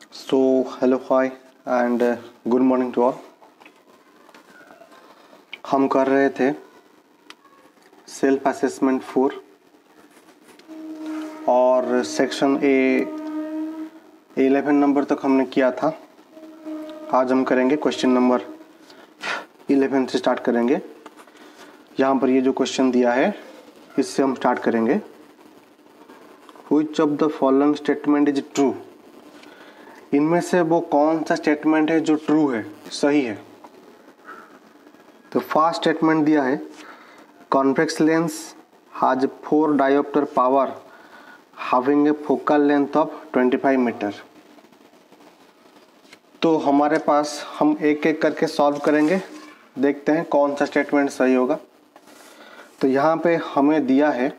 So hello hi and good morning to all. हम कर रहे थे सेल्फ असेसमेंट 4 और सेक्शन ए 11 नंबर तक हमने किया था। आज हम करेंगे क्वेश्चन नंबर 11 से स्टार्ट करेंगे। यहाँ पर ये जो क्वेश्चन दिया है इससे हम स्टार्ट करेंगे। Which of the following statement is true? इनमें से वो कौन सा स्टेटमेंट है जो ट्रू है, सही है? तो फर्स्ट स्टेटमेंट दिया है convex lens has 4 diopter power having a focal length of 25 metre. तो हमारे पास हम एक एक करके सॉल्व करेंगे, देखते हैं कौन सा स्टेटमेंट सही होगा। तो यहाँ पे हमें दिया है,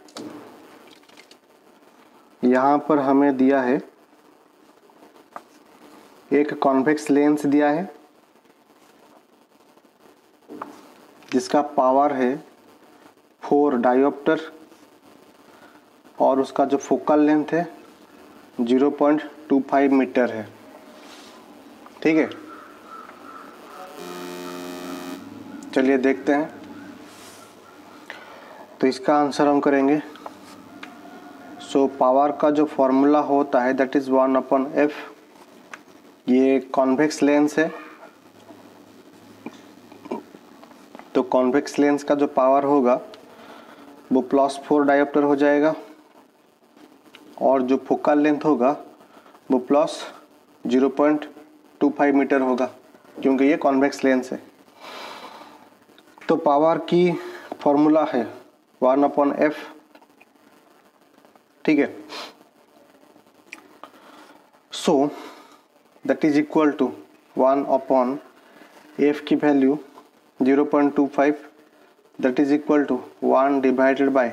यहाँ पर हमें दिया है एक कॉन्वेक्स लेंस दिया है जिसका पावर है 4 डायोप्टर और उसका जो फोकल लेंथ है 0.25 मीटर है। ठीक है, चलिए देखते हैं। तो इसका आंसर हम करेंगे। सो पावर का जो फॉर्मूला होता है दैट इज 1/f। ये कॉन्वेक्स लेंस है तो कॉन्वेक्स लेंस का जो पावर होगा वो +4 डायोप्टर हो जाएगा और जो फोकल लेंथ होगा वो +0.25 मीटर होगा क्योंकि ये कॉन्वेक्स लेंस है। तो पावर की फॉर्मूला है 1/f। ठीक है, so that is equal to 1/f की value 0.25 that is equal to 1 divided by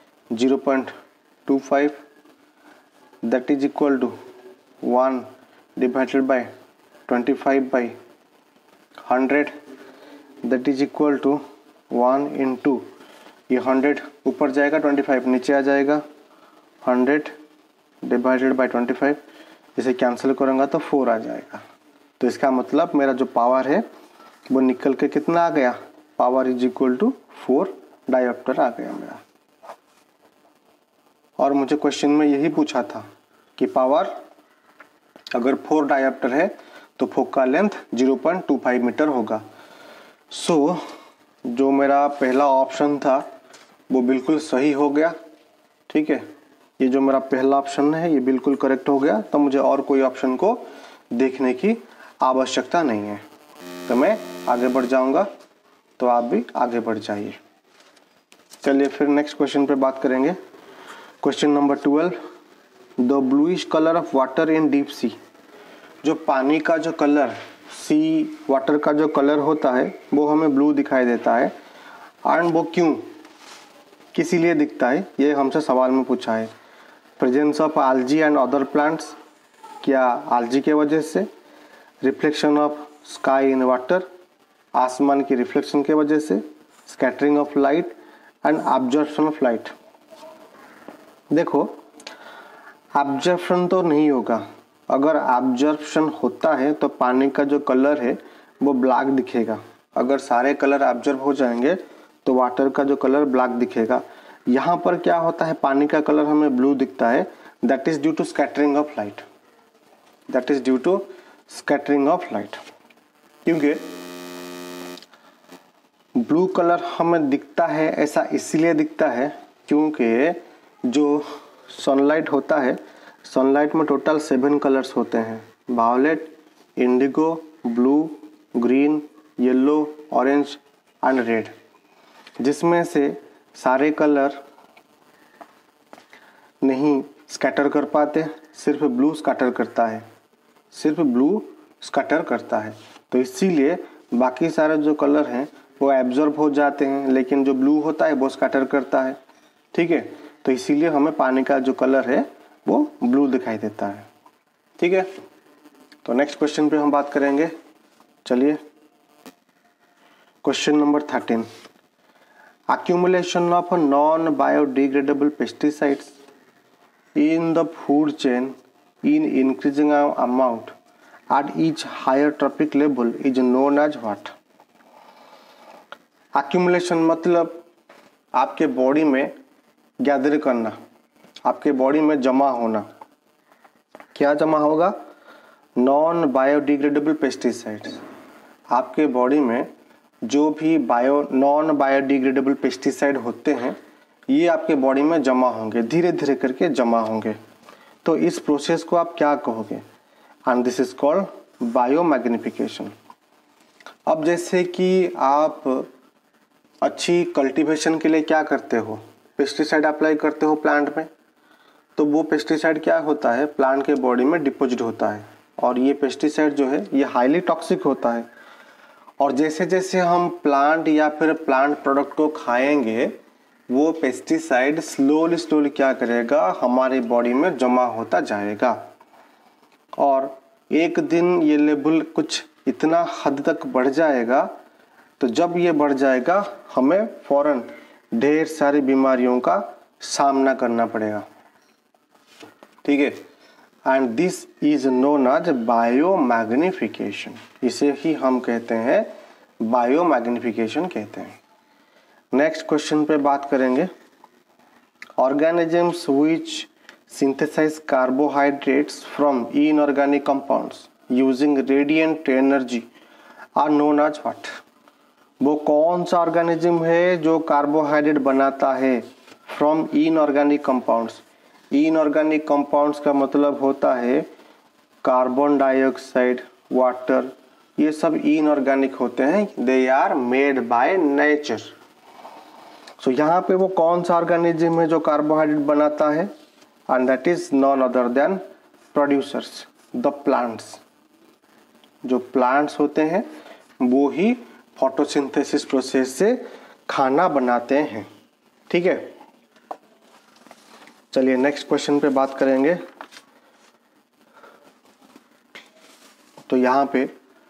0.25 that is equal to 1 divided by 25/100 that is equal to 1 into ये 100 ऊपर जाएगा 25 नीचे आ जाएगा 100 डिवाइडेड बाय 25 इसे कैंसिल करूँगा तो 4 आ जाएगा। तो इसका मतलब मेरा जो पावर है वो निकल के कितना आ गया, power is equal to 4 diopter आ गया मेरा। और मुझे क्वेश्चन में यही पूछा था कि पावर अगर 4 डायोप्टर है तो फोकल लेंथ 0.25 मीटर होगा। सो जो मेरा पहला ऑप्शन था वो बिल्कुल सही हो गया। ठीक है, ये जो मेरा पहला ऑप्शन है ये बिल्कुल करेक्ट हो गया। तो मुझे और कोई ऑप्शन को देखने की आवश्यकता नहीं है। तो मैं आगे बढ़ जाऊंगा, तो आप भी आगे बढ़ जाइए। चलिए फिर नेक्स्ट क्वेश्चन पे बात करेंगे। Question number 12, the bluish colour of water in deep sea. जो पानी का जो कलर, सी वाटर का जो कलर होता है वो हमें ब्लू दिखाई देता है। एंड वो क्यों, किस लिए दिखता है, ये हमसे सवाल में पूछा है। Presence of algae and other plants, क्या आल्जी के वजह से, reflection of sky in water, आसमान की रिफ्लेक्शन के वजह से, scattering of light and absorption of light. देखो एब्जॉर्प्शन तो नहीं होगा, अगर एब्जॉर्प्शन होता है तो पानी का जो कलर है वो ब्लैक दिखेगा। अगर सारे कलर एब्जॉर्ब हो जाएंगे तो वाटर का जो कलर ब्लैक दिखेगा। यहाँ पर क्या होता है, पानी का कलर हमें ब्लू दिखता है, that is due to scattering of light, that is due to scattering of light. क्योंकि ब्लू कलर हमें दिखता है ऐसा इसलिए दिखता है क्योंकि जो सनलाइट होता है, सनलाइट में टोटल 7 कलर्स होते हैं, violet, indigo, blue, green, yellow, orange and red, जिसमें से सारे कलर नहीं स्कैटर कर पाते, सिर्फ ब्लू स्कैटर करता है, सिर्फ ब्लू स्कैटर करता है। तो इसीलिए बाकी सारे जो कलर हैं वो एब्जॉर्ब हो जाते हैं, लेकिन जो ब्लू होता है वो स्कैटर करता है। ठीक है, तो इसीलिए हमें पानी का जो कलर है वो ब्लू दिखाई देता है। ठीक है, तो नेक्स्ट क्वेश्चन पे हम बात करेंगे। चलिए question number 13, accumulation of non-biodegradable pesticides in the food chain in increasing amount at each higher trophic level is known as what? Accumulation मतलब आपके बॉडी में गैदर करना, आपके बॉडी में जमा होना। क्या जमा होगा? Non biodegradable pesticides. आपके बॉडी में जो भी नॉन बायोडिग्रेडेबल पेस्टिसाइड होते हैं ये आपके बॉडी में जमा होंगे, धीरे धीरे करके जमा होंगे। तो इस प्रोसेस को आप क्या कहोगे? And this is called biomagnification. अब जैसे कि आप अच्छी कल्टीवेशन के लिए क्या करते हो? पेस्टिसाइड अप्लाई करते हो प्लांट में, तो वो पेस्टिसाइड क्या होता है? प्लांट के बॉडी में डिपॉजिट होता है और ये पेस्टिसाइड जो है ये हाईली टॉक्सिक होता है। और जैसे जैसे हम प्लांट या फिर प्लांट प्रोडक्ट को खाएंगे वो पेस्टिसाइड स्लोली क्या करेगा? हमारी बॉडी में जमा होता जाएगा और एक दिन ये लेवल कुछ इतना हद तक बढ़ जाएगा, तो जब ये बढ़ जाएगा हमें फौरन ढेर सारी बीमारियों का सामना करना पड़ेगा। ठीक है, and this is known as biomagnification. इसे ही हम कहते हैं बायोमैग्निफिकेशन कहते हैं। नेक्स्ट क्वेश्चन पे बात करेंगे। Organisms which synthesise carbohydrates from inorganic compounds using radiant energy are known as what? वो कौन सा ऑर्गेनिज्म है जो कार्बोहाइड्रेट बनाता है from inorganic compounds? Inorganic compounds का मतलब होता है कार्बन डाइऑक्साइड, वाटर, ये सब इनऑर्गेनिक होते हैं। They are made by nature. So यहाँ पे वो कौन सा ऑर्गेनिज्म है जो कार्बोहाइड्रेट बनाता है? And that is known other than producers, the plants. जो प्लांट्स होते हैं वो ही फोटोसिंथेसिस प्रोसेस से खाना बनाते हैं। ठीक है, चलिए नेक्स्ट क्वेश्चन पे बात करेंगे। तो यहाँ पे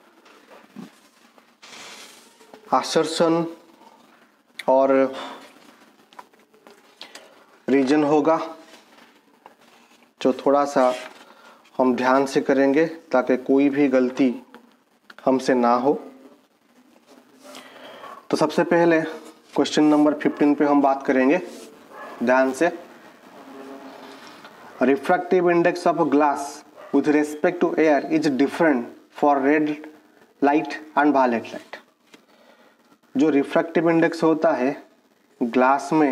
असर्शन और रीजन होगा जो थोड़ा सा हम ध्यान से करेंगे ताकि कोई भी गलती हमसे ना हो। तो सबसे पहले क्वेश्चन नंबर 15 पे हम बात करेंगे ध्यान से। Refractive index of glass with respect to air is different for red light and violet light. जो रिफ्रैक्टिव इंडेक्स होता है ग्लास में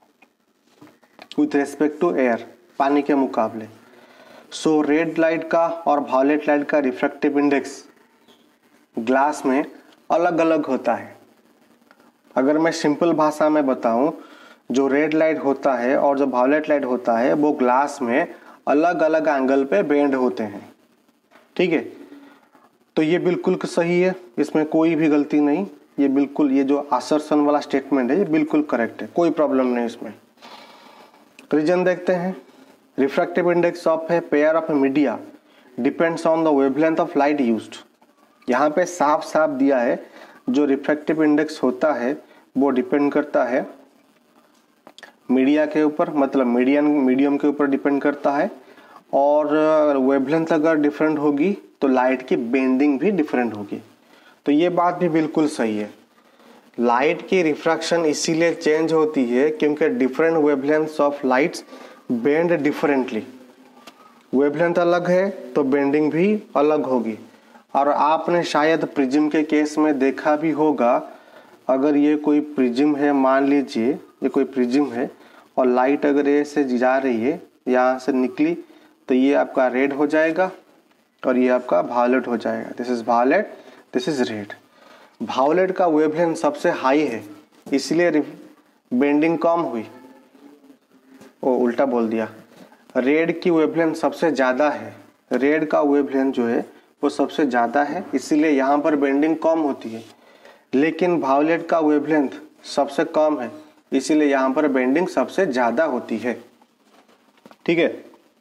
विथ रेस्पेक्ट टू एयर, पानी के मुकाबले, सो रेड लाइट का और वायलेट लाइट का रिफ्रैक्टिव इंडेक्स ग्लास में अलग अलग होता है। अगर मैं सिंपल भाषा में बताऊं, जो रेड लाइट होता है और जो वायलेट लाइट होता है वो ग्लास में अलग अलग एंगल पे बेंड होते हैं। ठीक है, तो ये बिल्कुल सही है, इसमें कोई भी गलती नहीं। ये बिल्कुल, ये जो असर्शन वाला स्टेटमेंट है ये बिल्कुल करेक्ट है, कोई प्रॉब्लम नहीं इसमें। रीजन देखते हैं। Refractive index of a pair of media depends on the wavelength of light used. यहाँ पे साफ साफ दिया है जो रिफ्रैक्टिव इंडेक्स होता है वो डिपेंड करता है मीडिया के ऊपर, मतलब मीडियम के ऊपर डिपेंड करता है। और वेवलेंथ अगर डिफरेंट होगी तो लाइट की बेंडिंग भी डिफरेंट होगी। तो ये बात भी बिल्कुल सही है। लाइट की रिफ्रैक्शन इसीलिए चेंज होती है क्योंकि different wavelengths of lights bend differently. Wavelength अलग है तो बेंडिंग भी अलग होगी। और आपने शायद प्रिज्म के केस में देखा भी होगा, अगर ये कोई प्रिज्म है, मान लीजिए ये कोई प्रिज्म है और लाइट अगर ये से जा रही है, यहाँ से निकली, तो ये आपका रेड हो जाएगा और ये आपका वायलेट हो जाएगा। This is violet, this is red. Violet का वेवलेंथ सबसे हाई है इसलिए बेंडिंग कम हुई। ओ उल्टा बोल दिया, रेड की वेवलेंथ सबसे ज़्यादा है। रेड का वेवलेंथ जो है वो सबसे ज़्यादा है इसीलिए यहाँ पर बेंडिंग कम होती है। लेकिन वायलेट का वेवलेंथ सबसे कम है इसीलिए यहाँ पर बेंडिंग सबसे ज़्यादा होती है। ठीक है,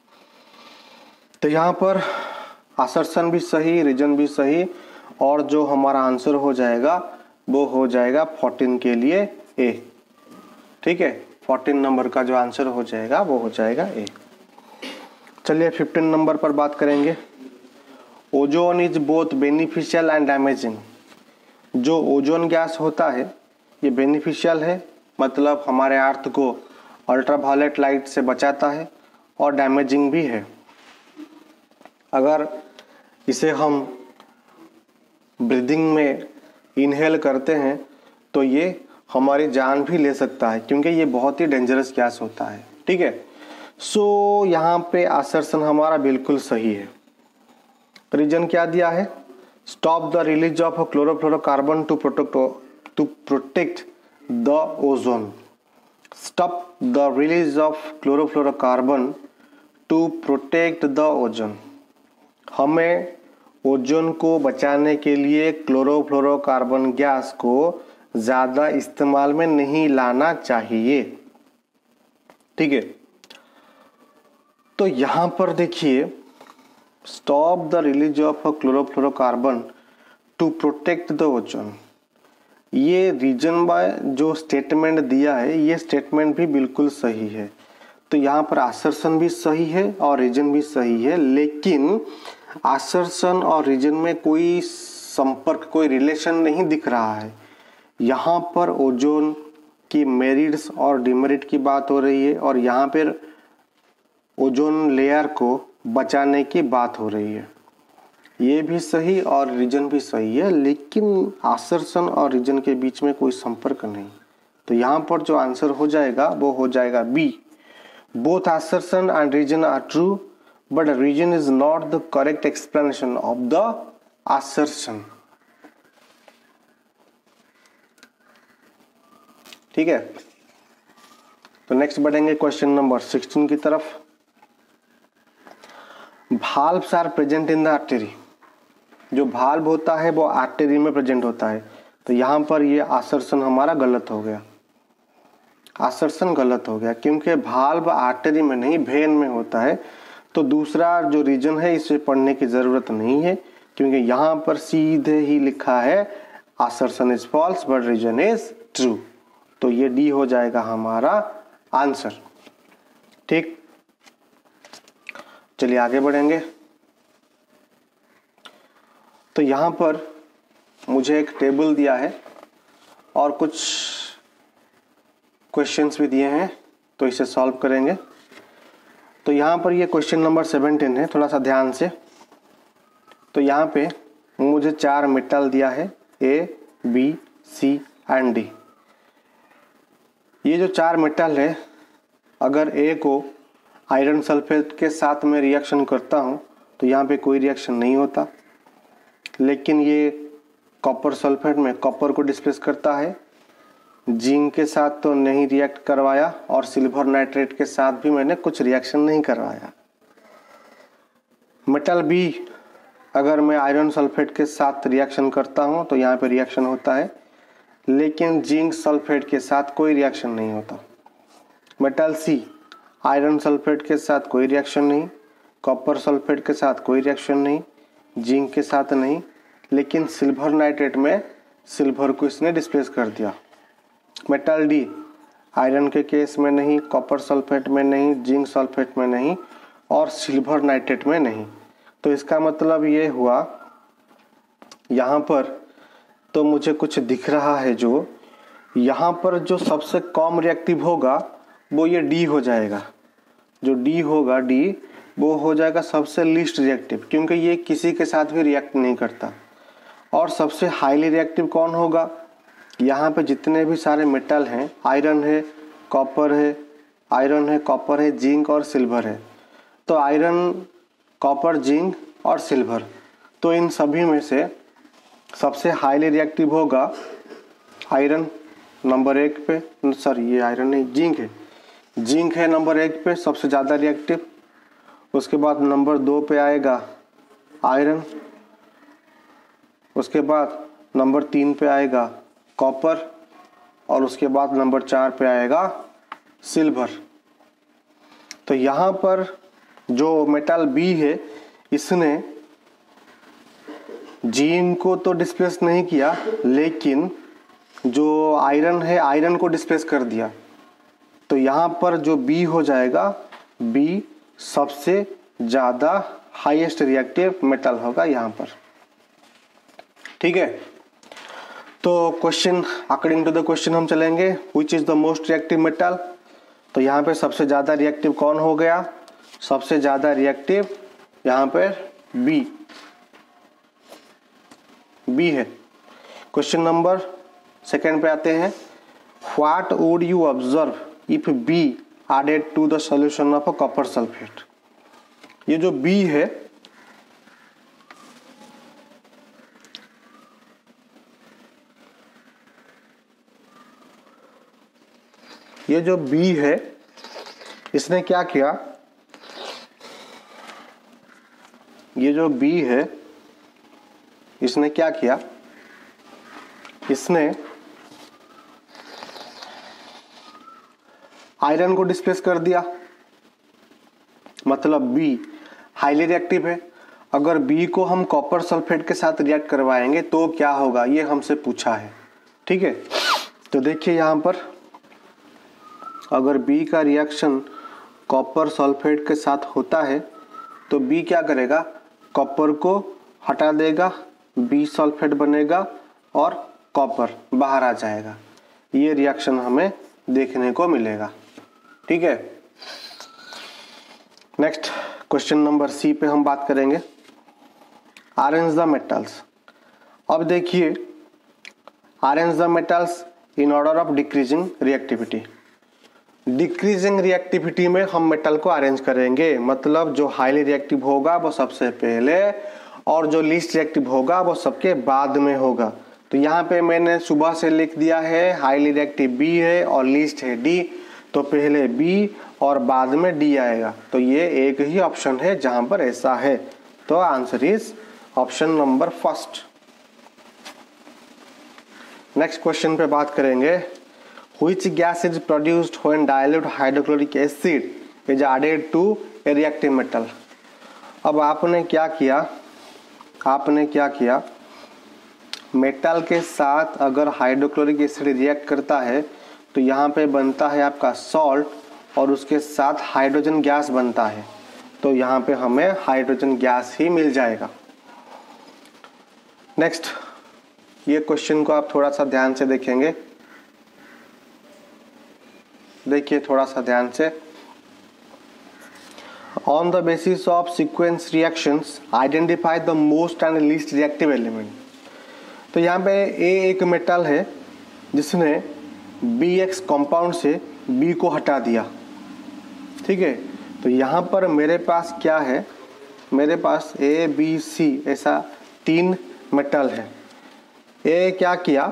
तो यहाँ पर असर्शन भी सही, रीजन भी सही, और जो हमारा आंसर हो जाएगा वो हो जाएगा 14 के लिए ए। ठीक है, 14 नंबर का जो आंसर हो जाएगा वो हो जाएगा ए। चलिए 15 नंबर पर बात करेंगे। Ozone is both beneficial and damaging. जो ओजोन गैस होता है ये बेनिफिशियल है, मतलब हमारे अर्थ को अल्ट्रावायलेट लाइट से बचाता है, और डैमेजिंग भी है। अगर इसे हम ब्रीदिंग में इनहेल करते हैं तो ये हमारी जान भी ले सकता है, क्योंकि ये बहुत ही डेंजरस गैस होता है। ठीक है, सो यहाँ पे असर्शन हमारा बिल्कुल सही है। रीजन क्या दिया है? Stop the release of chlorofluorocarbon to protect the ozone. Stop the release of chlorofluorocarbon to protect the ozone. हमें ओजोन को बचाने के लिए क्लोरोफ्लोरोकार्बन गैस को ज़्यादा इस्तेमाल में नहीं लाना चाहिए। ठीक है, तो यहाँ पर देखिए, stop the release of chlorofluorocarbon to protect the ozone, ये रीजन बाय जो स्टेटमेंट दिया है ये स्टेटमेंट भी बिल्कुल सही है। तो यहाँ पर असर्शन भी सही है और रीजन भी सही है, लेकिन असर्शन और रीजन में कोई संपर्क, कोई रिलेशन नहीं दिख रहा है। यहाँ पर ओजोन की मेरिट्स और डिमेरिट की बात हो रही है, और यहाँ पर ओजोन लेयर को बचाने की बात हो रही है। ये भी सही और रीजन भी सही है, लेकिन असर्शन और रीजन के बीच में कोई संपर्क नहीं। तो यहाँ पर जो आंसर हो जाएगा वो हो जाएगा B. Both assertion and reason are true, but reason is not the correct explanation of the assertion. ठीक है, तो नेक्स्ट बढ़ेंगे क्वेश्चन नंबर 16 की तरफ। Valves are present in the artery. जो भाल्व होता है वो आर्टरी में प्रेजेंट होता है। तो यहाँ पर ये असर्शन हमारा गलत हो गया, असर्शन गलत हो गया, क्योंकि भाल्व आर्टरी में नहीं वेन में होता है। तो दूसरा जो रीजन है इसे पढ़ने की ज़रूरत नहीं है, क्योंकि यहाँ पर सीधे ही लिखा है assertion is false but reason is true. तो ये डी हो जाएगा हमारा आंसर। ठीक, चलिए आगे बढ़ेंगे। तो यहाँ पर मुझे एक टेबल दिया है और कुछ क्वेश्चंस भी दिए हैं, तो इसे सॉल्व करेंगे। तो यहाँ पर ये क्वेश्चन नंबर 17 है, थोड़ा सा ध्यान से। तो यहाँ पे मुझे 4 मेटल दिया है, A, B, C and D. ये जो 4 मेटल है, अगर ए को आयरन सल्फेट के साथ में रिएक्शन करता हूँ तो यहाँ पे कोई रिएक्शन नहीं होता, लेकिन ये कॉपर सल्फेट में कॉपर को डिस्प्लेस करता है। जिंक के साथ तो नहीं रिएक्ट करवाया, और सिल्वर नाइट्रेट के साथ भी मैंने कुछ रिएक्शन नहीं करवाया। मेटल बी, अगर मैं आयरन सल्फेट के साथ रिएक्शन करता हूँ तो यहाँ पे रिएक्शन होता है, लेकिन जिंक सल्फेट के साथ कोई रिएक्शन नहीं होता। मेटल सी, आयरन सल्फेट के साथ कोई रिएक्शन नहीं, कॉपर सल्फेट के साथ कोई रिएक्शन नहीं, जिंक के साथ नहीं, लेकिन सिल्वर नाइट्रेट में सिल्वर को इसने डिस्प्लेस कर दिया। मेटल डी, आयरन के केस में नहीं, कॉपर सल्फेट में नहीं, जिंक सल्फेट में नहीं, और सिल्वर नाइट्रेट में नहीं। तो इसका मतलब ये हुआ, यहाँ पर तो मुझे कुछ दिख रहा है, जो यहाँ पर जो सबसे कम रिएक्टिव होगा वो ये डी हो जाएगा। जो डी होगा, डी वो हो जाएगा सबसे लीस्ट रिएक्टिव, क्योंकि ये किसी के साथ भी रिएक्ट नहीं करता। और सबसे हाईली रिएक्टिव कौन होगा? यहाँ पे जितने भी सारे मेटल हैं, आयरन है, कॉपर है, आयरन है, कॉपर है, जिंक और सिल्वर है। तो आयरन, कॉपर, जिंक और सिल्वर, तो इन सभी में से सबसे हाईली रिएक्टिव होगा आयरन नंबर 1 पे, सॉरी ये आयरन नहीं, जिंक है। जिंक है नंबर 1 पे सबसे ज़्यादा रिएक्टिव। उसके बाद नंबर 2 पे आएगा आयरन, उसके बाद नंबर 3 पे आएगा कॉपर, और उसके बाद नंबर 4 पे आएगा सिल्वर। तो यहाँ पर जो मेटल बी है, इसने जिंक को तो डिस्प्लेस नहीं किया, लेकिन जो आयरन है, आयरन को डिस्प्लेस कर दिया। तो यहाँ पर जो बी हो जाएगा, बी सबसे ज़्यादा हाईएस्ट रिएक्टिव मेटल होगा यहाँ पर। ठीक है, तो question according to the question हम चलेंगे। Which is the most reactive metal, तो यहाँ पे सबसे ज़्यादा रिएक्टिव कौन हो गया? सबसे ज़्यादा रिएक्टिव यहाँ पर बी है। क्वेश्चन नंबर सेकेंड पे आते हैं। What would you observe if B added to the solution of a copper sulphate. ये जो बी है, ये जो बी है इसने क्या किया? ये जो बी है इसने क्या किया? इसने आयरन को डिस्प्लेस कर दिया, मतलब बी हाईली रिएक्टिव है। अगर बी को हम कॉपर सल्फेट के साथ रिएक्ट करवाएंगे तो क्या होगा, ये हमसे पूछा है। ठीक है, तो देखिए यहाँ पर अगर बी का रिएक्शन कॉपर सल्फेट के साथ होता है तो बी क्या करेगा? कॉपर को हटा देगा, बी सल्फेट बनेगा और कॉपर बाहर आ जाएगा। ये रिएक्शन हमें देखने को मिलेगा। ठीक है, नेक्स्ट क्वेश्चन नंबर सी पे हम बात करेंगे। Arrange the metals. अब देखिए, arrange the metals in order of decreasing reactivity. Decreasing reactivity में हम मेटल को अरेंज करेंगे, मतलब जो हाईली रिएक्टिव होगा वो सबसे पहले और जो लीस्ट रिएक्टिव होगा वो सबके बाद में होगा। तो यहाँ पे मैंने सुबह से लिख दिया है हाईली रिएक्टिव बी है और लीस्ट है डी, तो पहले बी और बाद में डी आएगा। तो ये एक ही ऑप्शन है जहां पर ऐसा है, तो answer is option number first. Next question पे बात करेंगे। Which gas is produced when dilute hydrochloric acid is added to a reactive metal? अब आपने क्या किया? मेटल के साथ अगर हाइड्रोक्लोरिक एसिड रिएक्ट करता है तो यहाँ पे बनता है आपका सॉल्ट और उसके साथ हाइड्रोजन गैस बनता है, तो यहाँ पे हमें हाइड्रोजन गैस ही मिल जाएगा। नेक्स्ट, ये क्वेश्चन को आप थोड़ा सा ध्यान से देखेंगे। देखिए थोड़ा सा ध्यान से। On the basis of sequence reactions identify the most and least reactive element. तो यहाँ पे ए एक मेटल है जिसने BX कंपाउंड से B को हटा दिया। ठीक है, तो यहाँ पर मेरे पास क्या है? मेरे पास A B C ऐसा 3 मेटल है। ए क्या किया?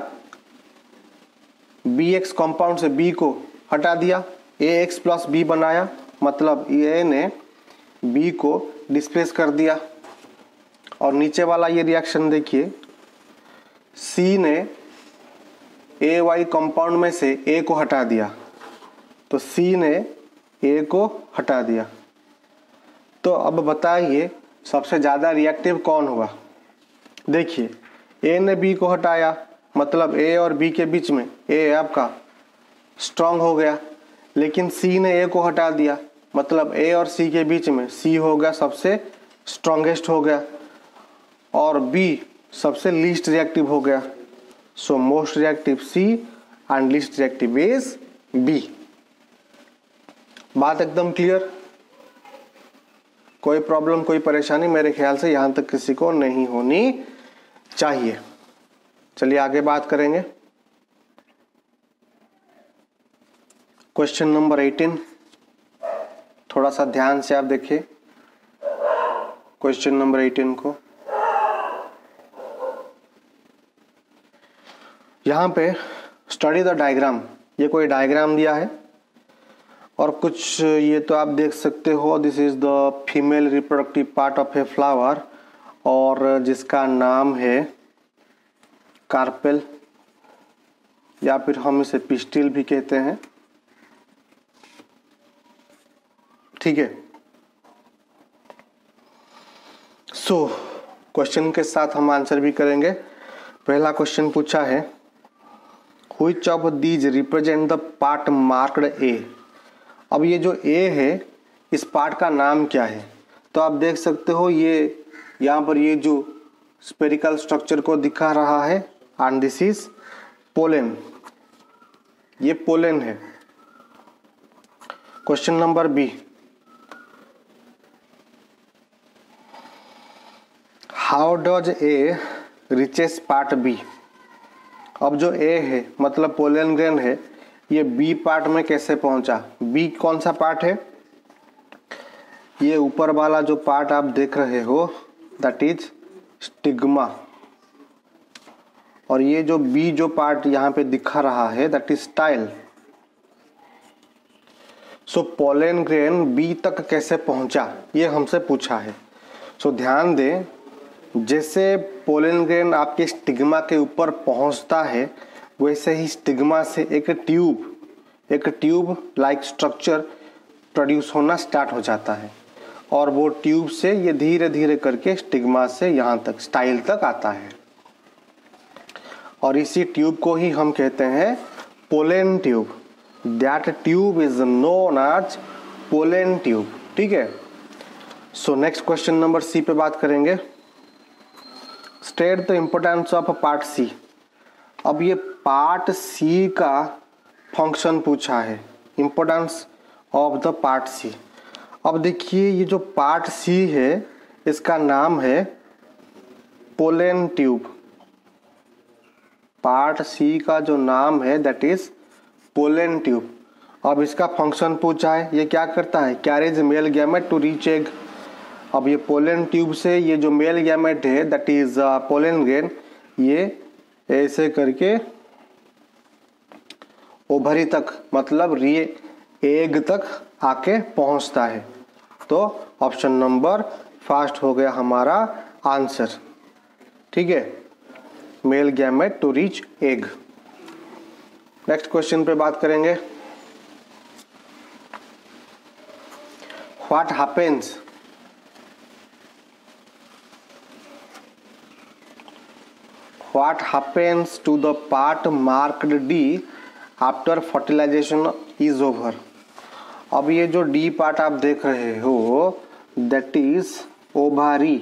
BX कंपाउंड से B को हटा दिया, AX प्लस B बनाया, मतलब ए ने B को डिस्प्लेस कर दिया। और नीचे वाला ये रिएक्शन देखिए, C ने AY कंपाउंड में से A को हटा दिया, तो C ने A को हटा दिया। तो अब बताइए सबसे ज़्यादा रिएक्टिव कौन हुआ? देखिए A ने B को हटाया, मतलब A और B के बीच में A आपका स्ट्रांग हो गया, लेकिन C ने A को हटा दिया, मतलब A और C के बीच में C हो गया सबसे स्ट्रॉन्गेस्ट हो गया और B सबसे लीस्ट रिएक्टिव हो गया। So most reactive C and least reactive is B। बात एकदम क्लियर, कोई प्रॉब्लम कोई परेशानी मेरे ख्याल से यहां तक किसी को नहीं होनी चाहिए। चलिए आगे बात करेंगे। क्वेश्चन नंबर 18, थोड़ा सा ध्यान से आप देखिए क्वेश्चन नंबर 18 को। यहाँ पे स्टडी द डायग्राम, ये कोई डायग्राम दिया है और कुछ ये तो आप देख सकते हो, this is the female reproductive part of a flower और जिसका नाम है कार्पेल या फिर हम इसे पिस्टिल भी कहते हैं। ठीक है, सो क्वेश्चन के साथ हम आंसर भी करेंगे। पहला क्वेश्चन पूछा है which of these represent the part marked A. अब ये जो ए है इस पार्ट का नाम क्या है? तो आप देख सकते हो ये यहाँ पर ये जो स्पेरिकल स्ट्रक्चर को दिखा रहा है एंड दिस इज पोलन, ये पोलन है। Question number B, how does A reaches part B. अब जो ए है मतलब पोलन ग्रेन है, ये बी पार्ट में कैसे पहुंचा। बी कौन सा पार्ट है, ये ऊपर वाला जो पार्ट आप देख रहे हो दैट इज स्टिग्मा, और ये जो बी जो पार्ट यहाँ पे दिखा रहा है that is style. So pollen grain B तक कैसे पहुंचा ये हमसे पूछा है। सो ध्यान दें, जैसे पोलन ग्रेन आपके स्टिग्मा के ऊपर पहुंचता है वैसे ही स्टिग्मा से एक ट्यूब लाइक स्ट्रक्चर प्रोड्यूस होना स्टार्ट हो जाता है, और वो ट्यूब से ये धीरे धीरे करके स्टिग्मा से यहाँ तक स्टाइल तक आता है, और इसी ट्यूब को ही हम कहते हैं pollen tube. That tube is known as pollen tube. ठीक है। So next question number C पे बात करेंगे। State the importance of part C. अब ये पार्ट सी का फंक्शन पूछा है, importance of the part C. अब देखिए ये जो पार्ट सी है इसका नाम है पोलन ट्यूब। पार्ट सी का जो नाम है दैट इज पोलन ट्यूब। अब इसका फंक्शन पूछा है, ये क्या करता है, carries male gamete to reach egg. अब ये पोलन ट्यूब से ये जो मेल गैमेट है दैट इज पोलन ग्रेन, ये ऐसे करके ओवरी तक मतलब एग तक आके पहुंचता है। तो ऑप्शन नंबर फर्स्ट हो गया हमारा आंसर। ठीक है, male gamete to reach egg. Next question पे बात करेंगे। What happens to the part marked D after fertilization is over। अब ये जो डी पार्ट आप देख रहे हो दैट इज ओवारी।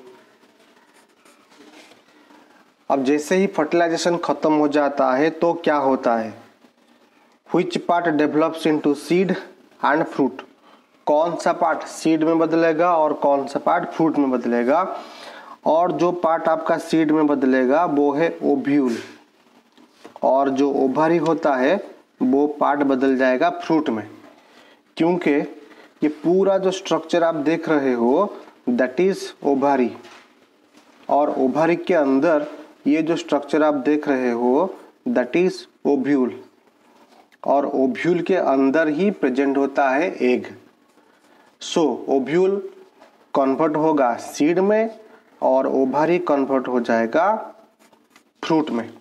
अब जैसे ही फर्टिलाइजेशन खत्म हो जाता है तो क्या होता है, which part develops into seed and fruit. कौन सा पार्ट सीड में बदलेगा और कौन सा पार्ट फ्रूट में बदलेगा, और जो पार्ट आपका सीड में बदलेगा वो है ओव्यूल, और जो ओवारी होता है वो पार्ट बदल जाएगा फ्रूट में। क्योंकि ये पूरा जो स्ट्रक्चर आप देख रहे हो दैट इज ओवारी, और ओवारी के अंदर ये जो स्ट्रक्चर आप देख रहे हो दैट इज ओव्यूल, और ओव्यूल के अंदर ही प्रेजेंट होता है एग। सो ओव्यूल कन्वर्ट होगा सीड में और ओवारी कन्वर्ट हो जाएगा फ्रूट में।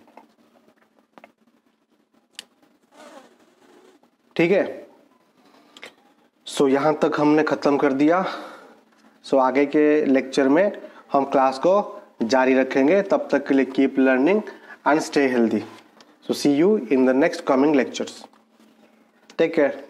ठीक है। सो यहां तक हमने खत्म कर दिया। सो आगे के लेक्चर में हम क्लास को जारी रखेंगे। तब तक के लिए keep learning and stay healthy. So see you in the next coming lectures. Take care.